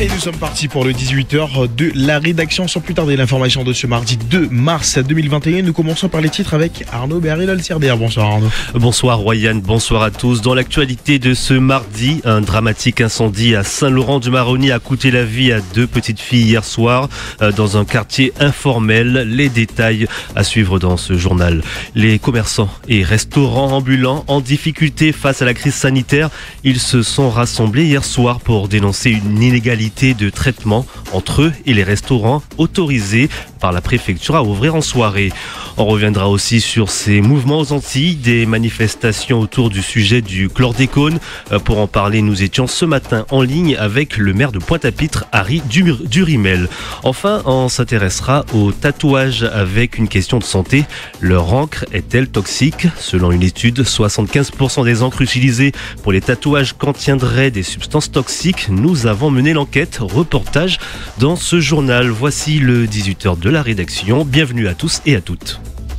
Et nous sommes partis pour le 18h de la rédaction. Sans plus tarder, l'information de ce mardi 2 mars 2021. Nous commençons par les titres avec Arnaud Berry-Lolcerder. Bonsoir Arnaud. Bonsoir Royan, bonsoir à tous. Dans l'actualité de ce mardi, un dramatique incendie à Saint-Laurent-du-Maroni a coûté la vie à 2 petites filles hier soir dans un quartier informel. Les détails à suivre dans ce journal. Les commerçants et restaurants ambulants en difficulté face à la crise sanitaire, ils se sont rassemblés hier soir pour dénoncer une inégalité de traitement entre eux et les restaurants autorisés par la préfecture à ouvrir en soirée. On reviendra aussi sur ces mouvements aux Antilles, des manifestations autour du sujet du chlordécone. Pour en parler, nous étions ce matin en ligne avec le maire de Pointe-à-Pitre, Harry Durimel. Enfin, on s'intéressera aux tatouages avec une question de santé. Leur encre est-elle toxique ? Selon une étude, 75% des encres utilisées pour les tatouages contiendraient des substances toxiques. Nous avons mené l'enquête. Reportage dans ce journal. Voici le 18h de la rédaction. Bienvenue à tous et à toutes.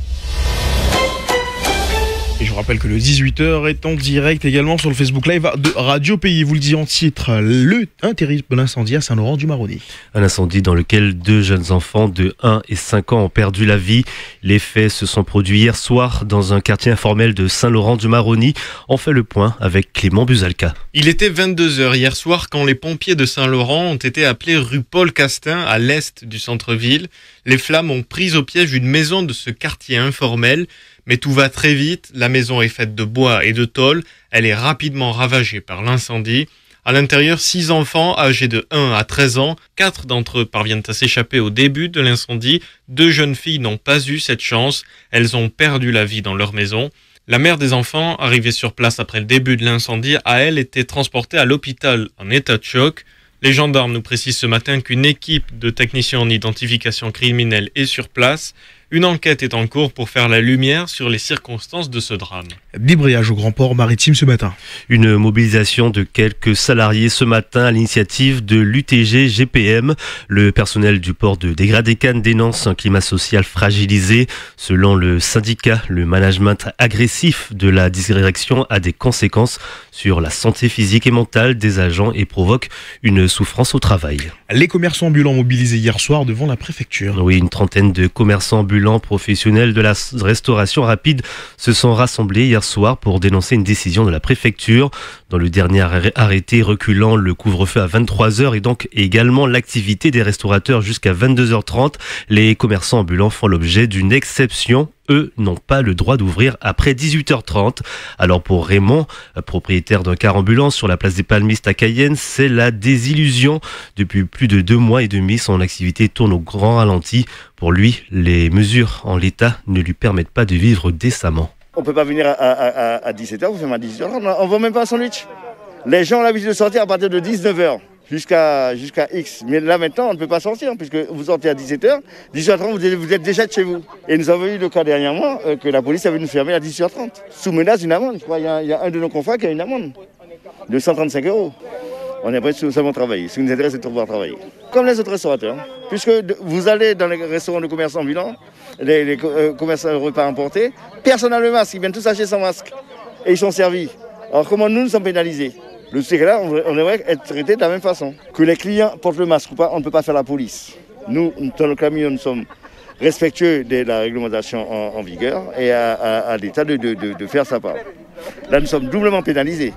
Et je vous rappelle que le 18h est en direct également sur le Facebook Live de Radio Pays. Vous le disiez en titre, un terrible incendie à Saint-Laurent-du-Maroni. Un incendie dans lequel 2 jeunes enfants de 1 et 5 ans ont perdu la vie. Les faits se sont produits hier soir dans un quartier informel de Saint-Laurent-du-Maroni. On fait le point avec Clément Buzalka. Il était 22h hier soir quand les pompiers de Saint-Laurent ont été appelés rue Paul Castin à l'est du centre-ville. Les flammes ont pris au piège une maison de ce quartier informel. Mais tout va très vite, la maison est faite de bois et de tôle, elle est rapidement ravagée par l'incendie. À l'intérieur, 6 enfants âgés de 1 à 13 ans, 4 d'entre eux parviennent à s'échapper au début de l'incendie. 2 jeunes filles n'ont pas eu cette chance, elles ont perdu la vie dans leur maison. La mère des enfants, arrivée sur place après le début de l'incendie, a elle été transportée à l'hôpital en état de choc. Les gendarmes nous précisent ce matin qu'une équipe de techniciens en identification criminelle est sur place. Une enquête est en cours pour faire la lumière sur les circonstances de ce drame. Débrayage au grand port maritime ce matin. Une mobilisation de quelques salariés ce matin à l'initiative de l'UTG GPM. Le personnel du port de Dégradé-Cannes dénonce un climat social fragilisé. Selon le syndicat, le management agressif de la direction a des conséquences sur la santé physique et mentale des agents et provoque une souffrance au travail. Les commerçants ambulants mobilisés hier soir devant la préfecture. Oui, une trentaine de commerçants ambulants professionnels de la restauration rapide se sont rassemblés hier soir pour dénoncer une décision de la préfecture. Dans le dernier arrêté reculant le couvre-feu à 23h et donc également l'activité des restaurateurs jusqu'à 22h30, les commerçants ambulants font l'objet d'une exception. Eux n'ont pas le droit d'ouvrir après 18h30. Alors pour Raymond, propriétaire d'un car ambulant sur la place des Palmistes à Cayenne, c'est la désillusion. Depuis plus de 2 mois et demi, son activité tourne au grand ralenti. Pour lui, les mesures en l'état ne lui permettent pas de vivre décemment. On ne peut pas venir à 17h, vous faites à 18h, on ne voit même pas un sandwich. Les gens ont l'habitude de sortir à partir de 19h. Jusqu'à X. Mais là maintenant, on ne peut pas sortir, puisque vous sortez à 17h, 18h30, vous êtes déjà de chez vous. Et nous avons eu le cas dernièrement que la police avait nous fermer à 18h30. Sous menace d'une amende, je crois. Il y a un de nos confrères qui a une amende de 135 €. On est prêt de seulement travailler. Ce qui nous intéresse, c'est de pouvoir travailler. Comme les autres restaurateurs. Puisque vous allez dans les restaurants de commerçants ambulants, les commerçants de repas importés, personne n'a le masque. Ils viennent tous acheter sans masque. Et ils sont servis. Alors comment nous sommes pénalisés ? Le truc là, on aimerait être traité de la même façon. Que les clients portent le masque ou pas, on ne peut pas faire la police. Nous, dans le camion, nous sommes respectueux de la réglementation en vigueur et à l'État de faire sa part. Là, nous sommes doublement pénalisés.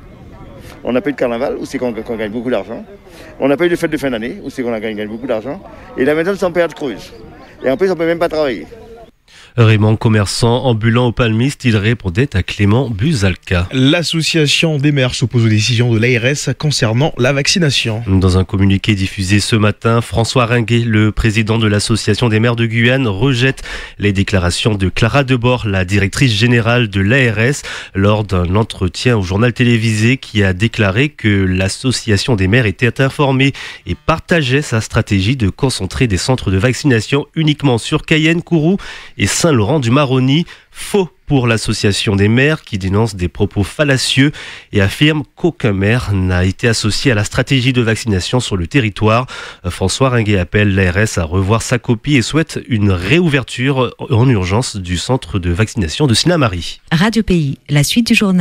On n'a pas eu de carnaval, où c'est qu'on gagne beaucoup d'argent. On n'a pas eu de fête de fin d'année, où c'est qu'on gagne beaucoup d'argent. Et là, maintenant, nous sommes en période creuse. Et en plus, on ne peut même pas travailler. Raymond, commerçant ambulant aux Palmistes, il répondait à Clément Buzalka. L'association des maires s'oppose aux décisions de l'ARS concernant la vaccination. Dans un communiqué diffusé ce matin, François Ringuet, le président de l'association des maires de Guyane, rejette les déclarations de Clara Debord, la directrice générale de l'ARS, lors d'un entretien au journal télévisé qui a déclaré que l'association des maires était informée et partageait sa stratégie de concentrer des centres de vaccination uniquement sur Cayenne, Kourou et Saint-Laurent-du-Maroni. Faux pour l'association des maires qui dénonce des propos fallacieux et affirme qu'aucun maire n'a été associé à la stratégie de vaccination sur le territoire. François Ringuet appelle l'ARS à revoir sa copie et souhaite une réouverture en urgence du centre de vaccination de Sinamari. Radio Pays, la suite du journal.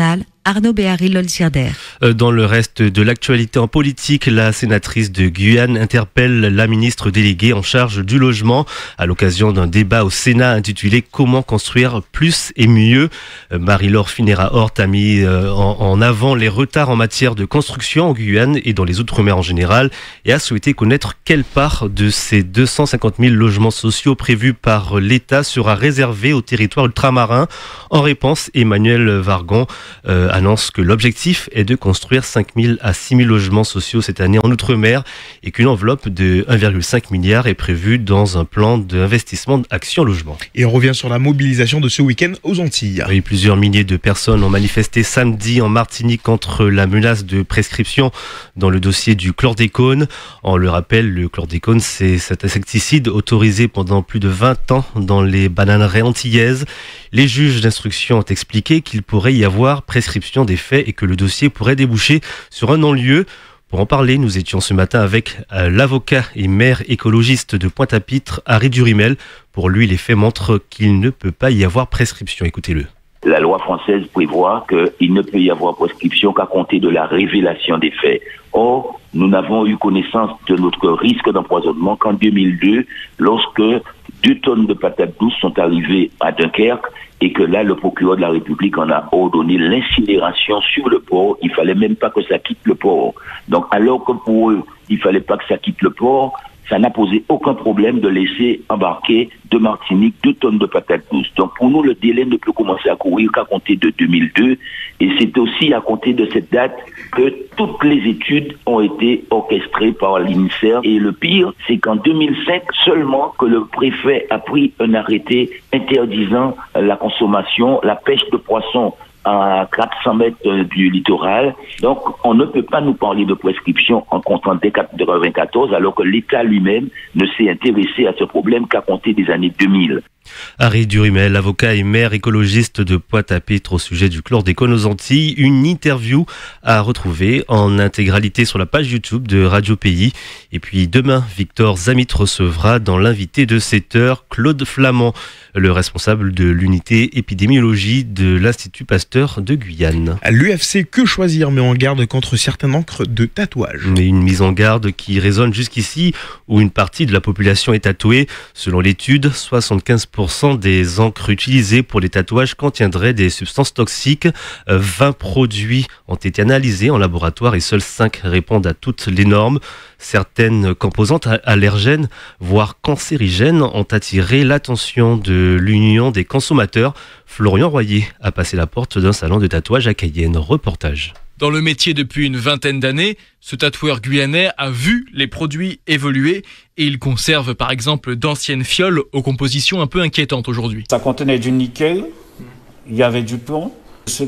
Arnaud Béhari-Lolsirder. Dans le reste de l'actualité en politique, la sénatrice de Guyane interpelle la ministre déléguée en charge du logement à l'occasion d'un débat au Sénat intitulé « Comment construire plus et mieux ». Marie-Laure Phinera-Hort a mis en avant les retards en matière de construction en Guyane et dans les Outre-mer en général et a souhaité connaître quelle part de ces 250 000 logements sociaux prévus par l'État sera réservée au territoire ultramarin. En réponse, Emmanuel Vargon annonce que l'objectif est de construire 5 000 à 6 000 logements sociaux cette année en Outre-mer et qu'une enveloppe de 1,5 milliard est prévue dans un plan d'investissement d'Action Logement. Et on revient sur la mobilisation de ce week-end aux Antilles. Oui, plusieurs milliers de personnes ont manifesté samedi en Martinique contre la menace de prescription dans le dossier du chlordécone. On le rappelle, le chlordécone, c'est cet insecticide autorisé pendant plus de 20 ans dans les bananeraies antillaises. Les juges d'instruction ont expliqué qu'il pourrait y avoir prescription des faits et que le dossier pourrait déboucher sur un non-lieu. Pour en parler, nous étions ce matin avec l'avocat et maire écologiste de Pointe-à-Pitre, Harry Durimel. Pour lui, les faits montrent qu'il ne peut pas y avoir prescription. Écoutez-le. La loi française prévoit qu'il ne peut y avoir prescription qu'à compter de la révélation des faits. Or, nous n'avons eu connaissance de notre risque d'empoisonnement qu'en 2002, lorsque 2 tonnes de patates douces sont arrivées à Dunkerque et que là, le procureur de la République en a ordonné l'incinération sur le port. Il fallait même pas que ça quitte le port. Donc, alors que pour eux, il fallait pas que ça quitte le port, ça n'a posé aucun problème de laisser embarquer de Martinique 2 tonnes de patates douces. Donc pour nous, le délai ne peut commencer à courir qu'à compter de 2002. Et c'est aussi à compter de cette date que toutes les études ont été orchestrées par l'INSERM. Et le pire, c'est qu'en 2005 seulement que le préfet a pris un arrêté interdisant la consommation, la pêche de poissons à 400 mètres du littoral. Donc, on ne peut pas nous parler de prescription en comptant dès 1994, alors que l'État lui-même ne s'est intéressé à ce problème qu'à compter des années 2000. Harry Durimel, avocat et maire écologiste de Pointe-à-Pitre au sujet du chlordécone aux Antilles. Une interview à retrouver en intégralité sur la page YouTube de Radio Pays. Et puis demain, Victor Zamit recevra dans l'invité de 7h Claude Flamand, le responsable de l'unité épidémiologie de l'Institut Pasteur de Guyane. À l'UFC Que Choisir met en garde contre certaines encres de tatouage. Mais une mise en garde qui résonne jusqu'ici où une partie de la population est tatouée. Selon l'étude, 75% des encres utilisées pour les tatouages contiendraient des substances toxiques. 20 produits ont été analysés en laboratoire et seuls 5 répondent à toutes les normes. Certaines composantes allergènes, voire cancérigènes, ont attiré l'attention de l'Union des consommateurs. Florian Royer a passé la porte d'un salon de tatouage à Cayenne. Reportage. Dans le métier depuis une vingtaine d'années, ce tatoueur guyanais a vu les produits évoluer et il conserve par exemple d'anciennes fioles aux compositions un peu inquiétantes aujourd'hui. Ça contenait du nickel, il y avait du plomb, ce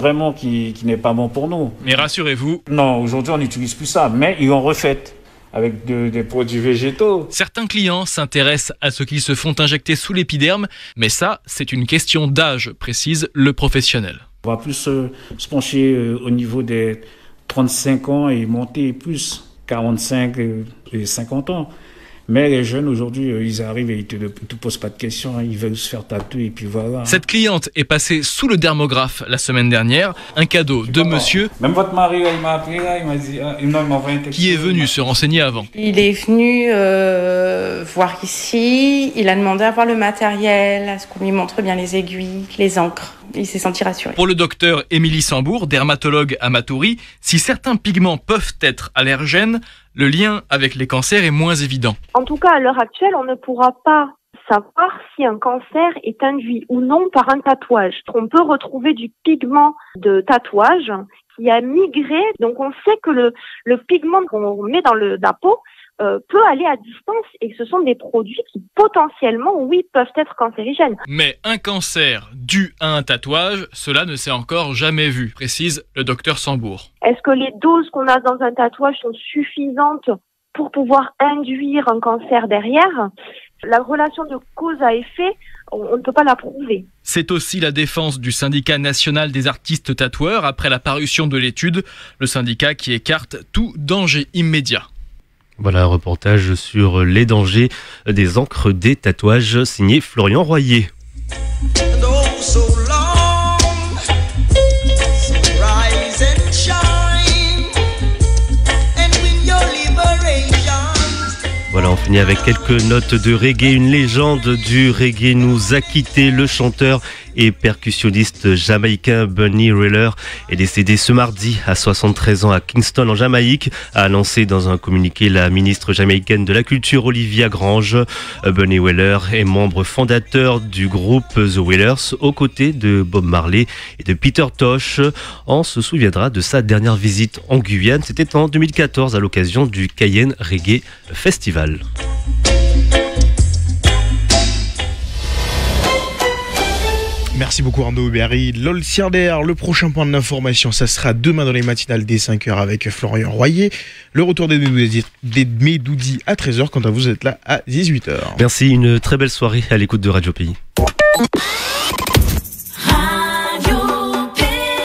qui n'est pas bon pour nous. Mais rassurez-vous, non, aujourd'hui on n'utilise plus ça, mais ils ont refait avec des produits végétaux. Certains clients s'intéressent à ce qu'ils se font injecter sous l'épiderme, mais ça, c'est une question d'âge, précise le professionnel. On va plus se pencher au niveau des 35 ans et monter plus, 45 et 50 ans. Mais les jeunes aujourd'hui, ils arrivent et ils ne te posent pas de questions, ils veulent se faire tatouer et puis voilà. Cette cliente est passée sous le dermographe la semaine dernière, un cadeau de monsieur. Même votre mari, il m'a appelé, il m'a dit, il m'a envoyé un texto. Qui est venu se renseigner avant. Il est venu voir ici, il a demandé à voir le matériel, à ce qu'on lui montre bien les aiguilles, les encres. Il s'est senti rassuré. Pour le docteur Émilie Sambour, dermatologue à Matoury, si certains pigments peuvent être allergènes, le lien avec les cancers est moins évident. En tout cas, à l'heure actuelle, on ne pourra pas savoir si un cancer est induit ou non par un tatouage. On peut retrouver du pigment de tatouage qui a migré. Donc on sait que le pigment qu'on met dans la peau peut aller à distance et que ce sont des produits qui potentiellement, oui, peuvent être cancérigènes. Mais un cancer dû à un tatouage, cela ne s'est encore jamais vu, précise le docteur Sambour. Est-ce que les doses qu'on a dans un tatouage sont suffisantes pour pouvoir induire un cancer derrière? La relation de cause à effet, on ne peut pas la prouver. C'est aussi la défense du syndicat national des artistes tatoueurs après la parution de l'étude, le syndicat qui écarte tout danger immédiat. Voilà un reportage sur les dangers des encres des tatouages signé Florian Royer. finit avec quelques notes de reggae. Une légende du reggae nous a quitté. Le chanteur et percussionniste jamaïcain Bunny Wailer est décédé ce mardi à 73 ans à Kingston en Jamaïque, a annoncé dans un communiqué la ministre jamaïcaine de la Culture Olivia Grange. Bunny Wailer est membre fondateur du groupe The Wailers aux côtés de Bob Marley et de Peter Tosh. On se souviendra de sa dernière visite en Guyane, c'était en 2014 à l'occasion du Cayenne Reggae Festival. Merci beaucoup Arnaud Berry. LOL Siarder, le prochain point d'information, ça sera demain dans les matinales dès 5h avec Florian Royer. Le retour des Médoudi à 13h, quant à vous êtes là à 18h. Merci, une très belle soirée à l'écoute de Radio Pays.